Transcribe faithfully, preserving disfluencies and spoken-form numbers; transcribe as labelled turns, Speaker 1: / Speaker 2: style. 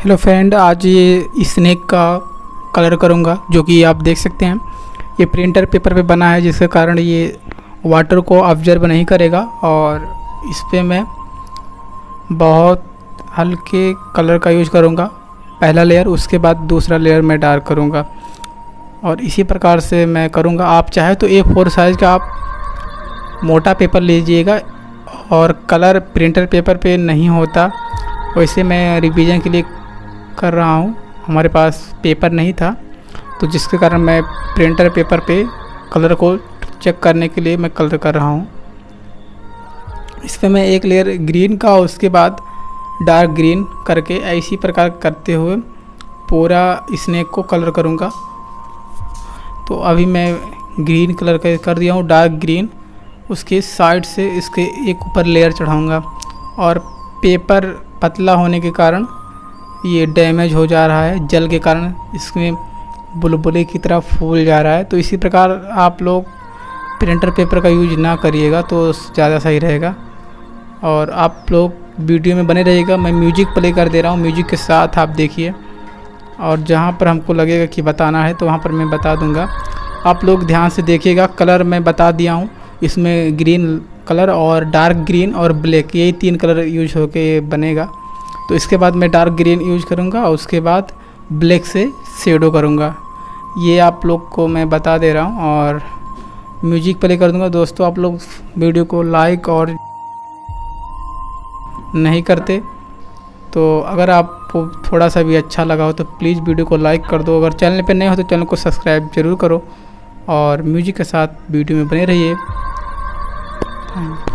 Speaker 1: Hello friend, आज ये snake का कलर करूँगा जो कि आप देख सकते हैं। ये प्रिंटर पेपर पे बना है जिसके कारण ये वाटर को ऑब्जर्व नहीं करेगा और इस पे मैं बहुत हल्के कलर का यूज़ करूँगा। पहला लेयर, उसके बाद दूसरा लेयर मैं डार्क करूँगा और इसी प्रकार से मैं करूँगा। आप चाहे तो ए फोर साइज़ का आप मोटा पेपर लीजिएगा और कलर प्रिंटर पेपर पे नहीं होता, वैसे मैं रिवीजन के लिए कर रहा हूँ। हमारे पास पेपर नहीं था तो जिसके कारण मैं प्रिंटर पेपर पे कलर को चेक करने के लिए मैं कलर कर रहा हूँ। इस पर मैं एक लेयर ग्रीन का और उसके बाद डार्क ग्रीन करके इसी प्रकार करते हुए पूरा स्नेक को कलर करूँगा। तो अभी मैं ग्रीन कलर का कर दिया हूँ, डार्क ग्रीन। उसके साइड से इसके एक ऊपर लेयर चढ़ाऊँगा और पेपर पतला होने के कारण ये डैमेज हो जा रहा है, जल के कारण इसमें बुलबुले की तरह फूल जा रहा है। तो इसी प्रकार आप लोग प्रिंटर पेपर का यूज ना करिएगा तो ज़्यादा सही रहेगा। और आप लोग वीडियो में बने रहिएगा। मैं म्यूजिक प्ले कर दे रहा हूँ, म्यूजिक के साथ आप देखिए और जहाँ पर हमको लगेगा कि बताना है तो वहाँ पर मैं बता दूँगा। आप लोग ध्यान से देखिएगा। कलर मैं बता दिया हूँ, इसमें ग्रीन कलर और डार्क ग्रीन और ब्लैक, यही तीन कलर यूज होके बनेगा। तो इसके बाद मैं डार्क ग्रीन यूज करूँगा और उसके बाद ब्लैक से शेडो करूँगा। ये आप लोग को मैं बता दे रहा हूँ और म्यूजिक प्ले कर दूँगा। दोस्तों, आप लोग वीडियो को लाइक और नहीं करते तो अगर आपको थोड़ा सा भी अच्छा लगा हो तो प्लीज़ वीडियो को लाइक कर दो। अगर चैनल पे नए हो तो चैनल को सब्सक्राइब ज़रूर करो और म्यूजिक के साथ वीडियो में बने रहिए।